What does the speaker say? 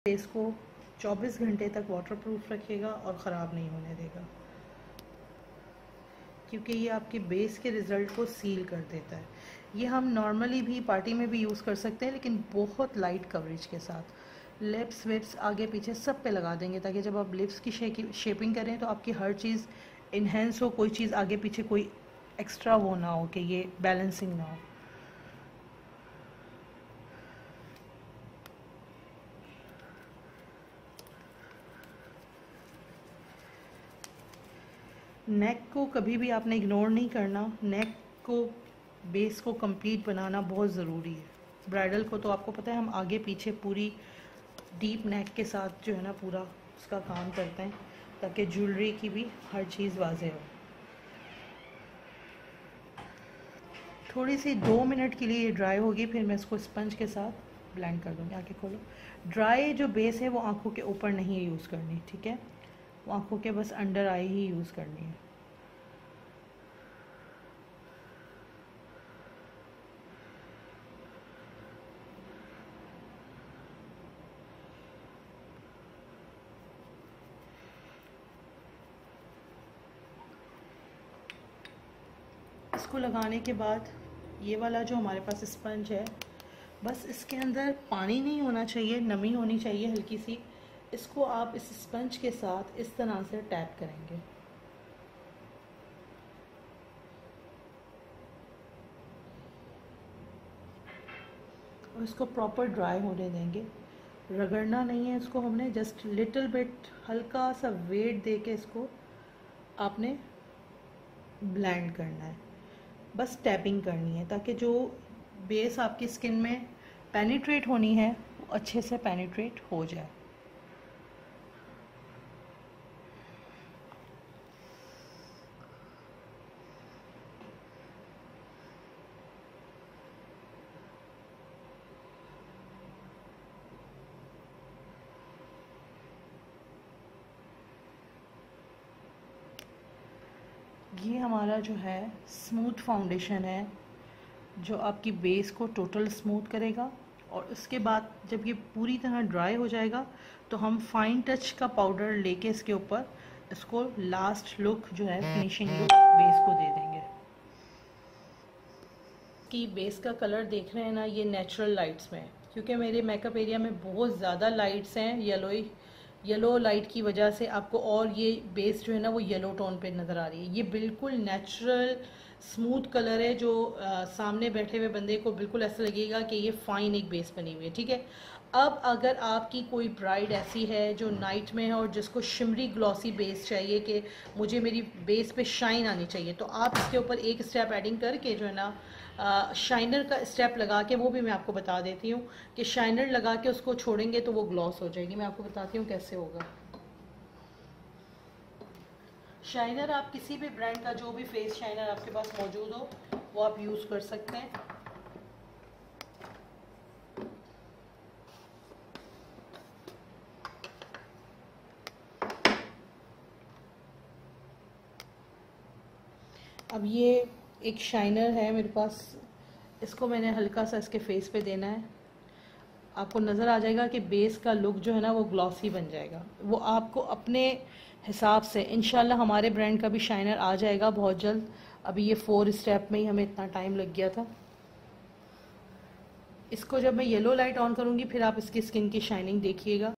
Face को 24 घंटे तक वाटरप्रूफ रखेगा और ख़राब नहीं होने देगा, क्योंकि ये आपके बेस के रिज़ल्ट को सील कर देता है। ये हम नॉर्मली भी पार्टी में भी यूज़ कर सकते हैं, लेकिन बहुत लाइट कवरेज के साथ। लिप्स विप्स आगे पीछे सब पे लगा देंगे, ताकि जब आप लिप्स की शेपिंग करें तो आपकी हर चीज़ इन्हेंस हो, कोई चीज़ आगे पीछे कोई एक्स्ट्रा वो ना हो कि ये बैलेंसिंग ना हो। नेक को कभी भी आपने इग्नोर नहीं करना। नेक को बेस को कंप्लीट बनाना बहुत ज़रूरी है। ब्राइडल को तो आपको पता है हम आगे पीछे पूरी डीप नेक के साथ जो है ना पूरा उसका काम करते हैं, ताकि ज्वेलरी की भी हर चीज़ वाज़ेह हो। थोड़ी सी 2 मिनट के लिए ये ड्राई होगी, फिर मैं इसको स्पंज के साथ ब्लेंड कर दूँगी। आँखें खोलो। ड्राई जो बेस है वो आँखों के ऊपर नहीं यूज़ करनी, ठीक है? वो आँखों के बस अंडर आई ही यूज़ करनी है। इसको लगाने के बाद ये वाला जो हमारे पास स्पंज है, बस इसके अंदर पानी नहीं होना चाहिए, नमी होनी चाहिए हल्की सी। इसको आप इस स्पंज के साथ इस तरह से टैप करेंगे। और इसको प्रॉपर ड्राई होने देंगे। रगड़ना नहीं है इसको हमने, जस्ट लिटिल बिट हल्का सा वेट दे के इसको आपने ब्लेंड करना है। बस टैपिंग करनी है, ताकि जो बेस आपकी स्किन में पेनिट्रेट होनी है वो अच्छे से पेनिट्रेट हो जाए। ये हमारा जो है स्मूथ फाउंडेशन है, जो आपकी बेस को टोटल स्मूथ करेगा। और उसके बाद जब ये पूरी तरह ड्राई हो जाएगा तो हम फाइन टच का पाउडर लेके इसके ऊपर इसको लास्ट लुक जो है फिनिशिंग लुक बेस को दे देंगे। कि बेस का कलर देख रहे हैं ना, ये नेचुरल लाइट्स में है, क्योंकि मेरे मेकअप एरिया में बहुत ज़्यादा लाइट्स हैं। येलो लाइट की वजह से आपको और ये बेस जो है ना वो येलो टोन पे नज़र आ रही है। ये बिल्कुल नेचुरल स्मूथ कलर है, जो सामने बैठे हुए बंदे को बिल्कुल ऐसा लगेगा कि ये फाइन एक बेस बनी हुई है, ठीक है। अब अगर आपकी कोई ब्राइड ऐसी है जो नाइट में है और जिसको शिमरी ग्लॉसी बेस चाहिए कि मुझे मेरी बेस पे शाइन आनी चाहिए, तो आप इसके ऊपर एक स्टेप एडिंग करके जो है ना शाइनर का स्टेप लगा के, वो भी मैं आपको बता देती हूँ कि शाइनर लगा के उसको छोड़ेंगे तो वो ग्लॉस हो जाएगी। मैं आपको बताती हूँ कैसे होगा। शाइनर आप किसी भी ब्रांड का, जो भी फेस शाइनर आपके पास मौजूद हो वो आप यूज़ कर सकते हैं। अब ये एक शाइनर है मेरे पास, इसको मैंने हल्का सा इसके फेस पे देना है। आपको नज़र आ जाएगा कि बेस का लुक जो है ना वो ग्लॉसी बन जाएगा। वो आपको अपने हिसाब से, इंशाल्लाह हमारे ब्रांड का भी शाइनर आ जाएगा बहुत जल्द। अभी ये 4 स्टेप में ही हमें इतना टाइम लग गया था। इसको जब मैं येलो लाइट ऑन करूँगी फिर आप इसकी स्किन की शाइनिंग देखिएगा।